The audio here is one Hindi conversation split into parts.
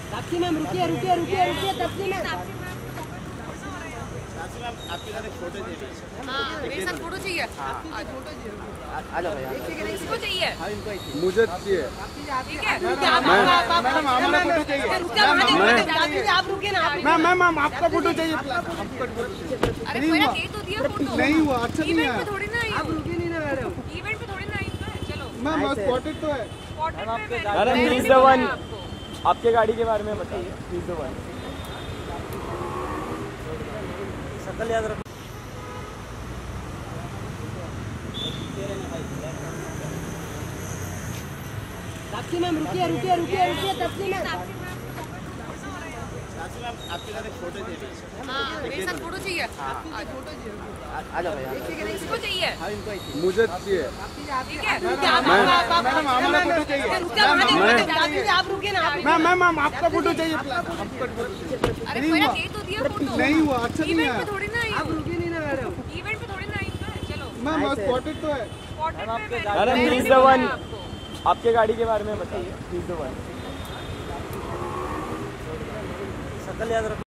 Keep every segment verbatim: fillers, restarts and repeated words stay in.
ताप्सी मैम रुकिए रुकिए रुकिए रुकिए ताप्सी मैम। आपके साथ एक फोटो चाहिए। हाँ, मेरे साथ फोटो चाहिए। आ जाओ भैया। किसको चाहिए? मुझे चाहिए। ठीक है। मैडम हमारा फोटो चाहिए। आप रुकिए ना। मैम मैम मैम आपका फोटो चाहिए। अरे कोई ना दे तो दिया फोटो। नहीं हुआ, अच्छा नहीं इवेंट है। पे थोड़ी ना आई आप हूँ। रुकिए नहीं ना मैडम। इवेंट पे थोड़ी ना आई हूँ मैं। चलो। मैम स्पॉटेड तो है। स्पॉटेड पे मैंने- मैडम, मैंने he's भी the बोला one. आपको। आपके गाड़ी के बारे में बताइए। Please the one. शक्ल याद रखो। ताप्सी मैम रुकिए रुकिए रुकिए रुकिए ताप्सी मैम। आपके साथ एक फोटो चाहिए। हाँ, मेरे साथ फोटो चाहिए। आ जाओ भैया। किसको चाहिए? मुझे चाहिए। ठीक है। मैडम हमारा फोटो चाहिए। आप रुकिए ना। मैम मैम मैम आपका फोटो चाहिए। अरे कोई ना दे तो दिया फोटो। नहीं हुआ, अच्छा नहीं इवेंट है। पे थोड़ी ना आई आप हूँ। रुकिए नहीं ना मैडम। इवेंट पे थोड़ी ना आई हूँ मैं। चलो। मैम स्पॉटेड तो है। स्पॉटेड पे मैंने- मैडम, मैंने he's भी the बोला one. आपको। आपके गाड़ी के बारे में बताइए। Please the one. शक्ल याद रखो।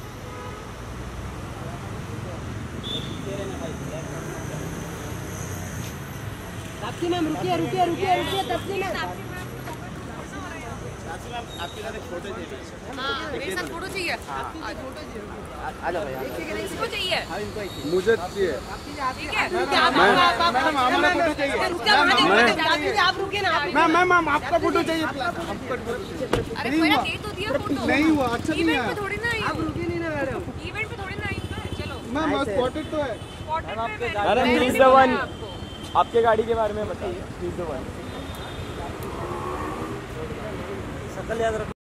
ताप्सी मैम रुकिए रुकिए रुकिए रुकिए ताप्सी मैम। आपके साथ एक फोटो चाहिए। हाँ, मेरे साथ फोटो चाहिए। आ जाओ भैया। किसको चाहिए? मुझे चाहिए। ठीक है। मैडम हमारा फोटो चाहिए। आप रुकिए ना। मैम मैम मैम आपका फोटो चाहिए। अरे कोई ना दे तो दिया फोटो। नहीं हुआ, अच्छा नहीं इवेंट है। पे थोड़ी ना आई आप हूँ। रुकिए नहीं ना मैडम। इवेंट पे थोड़ी ना आई हूँ मैं। चलो। मैम स्पॉटेड तो है। स्पॉटेड पे मैंने- मैडम, मैंने he's भी the बोला one. आपको। आपके गाड़ी के बारे में बताइए। Please the one. शक्ल याद रखो।